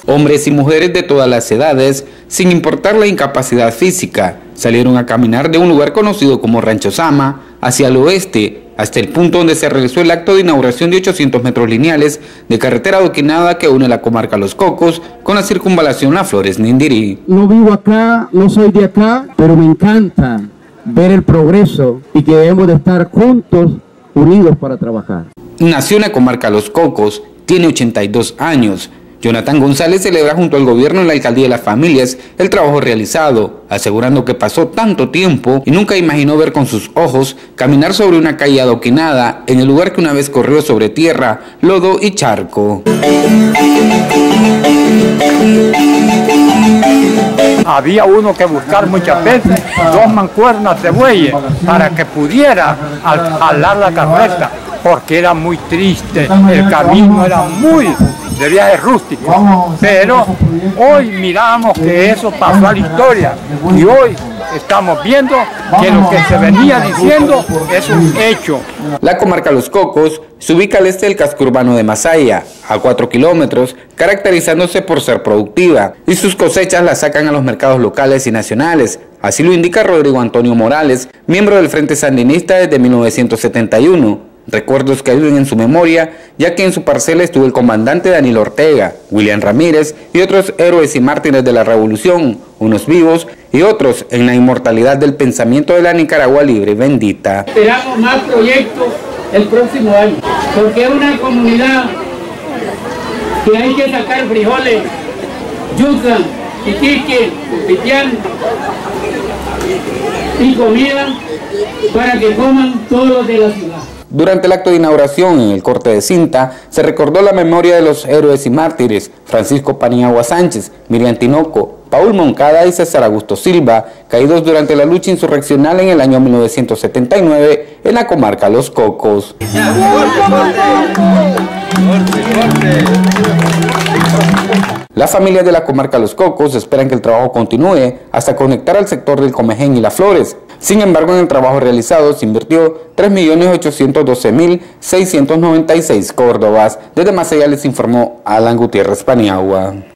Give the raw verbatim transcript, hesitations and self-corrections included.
Hombres y mujeres de todas las edades, sin importar la incapacidad física, salieron a caminar de un lugar conocido como Rancho Sama hacia el oeste, hasta el punto donde se realizó el acto de inauguración de ochocientos metros lineales de carretera adoquinada que une la comarca Los Cocos con la circunvalación Las Flores-Nindirí. No vivo acá, no soy de acá, pero me encanta ver el progreso y que debemos de estar juntos, unidos para trabajar. Nació en la comarca Los Cocos, tiene ochenta y dos años. Jonathan González celebra junto al gobierno y la alcaldía de las familias el trabajo realizado, asegurando que pasó tanto tiempo y nunca imaginó ver con sus ojos caminar sobre una calle adoquinada en el lugar que una vez corrió sobre tierra, lodo y charco. Había uno que buscar muchas veces dos mancuernas de bueyes para que pudiera jalar la carreta, porque era muy triste, el camino era muy de viaje rústico, pero hoy miramos que eso pasó a la historia y hoy estamos viendo que lo que se venía diciendo es un hecho. La comarca Los Cocos se ubica al este del casco urbano de Masaya, a cuatro kilómetros, caracterizándose por ser productiva, y sus cosechas las sacan a los mercados locales y nacionales. Así lo indica Rodrigo Antonio Morales, miembro del Frente Sandinista desde mil novecientos setenta y uno. Recuerdos que viven en su memoria, ya que en su parcela estuvo el comandante Daniel Ortega, William Ramírez y otros héroes y mártires de la revolución, unos vivos y otros en la inmortalidad del pensamiento de la Nicaragua libre y bendita. Esperamos más proyectos el próximo año, porque es una comunidad que hay que sacar frijoles, yuca, iquique, pipián y comida para que coman todos los de la ciudad. Durante el acto de inauguración en el corte de cinta, se recordó la memoria de los héroes y mártires Francisco Paniagua Sánchez, Miriam Tinoco, Paul Moncada y César Augusto Silva, caídos durante la lucha insurreccional en el año mil novecientos setenta y nueve en la comarca Los Cocos. Las familias de la comarca Los Cocos esperan que el trabajo continúe hasta conectar al sector del Comején y Las Flores. Sin embargo, en el trabajo realizado se invirtió tres millones ochocientos doce mil seiscientos noventa y seis córdobas. Desde Masaya les informó Alan Gutiérrez Paniagua.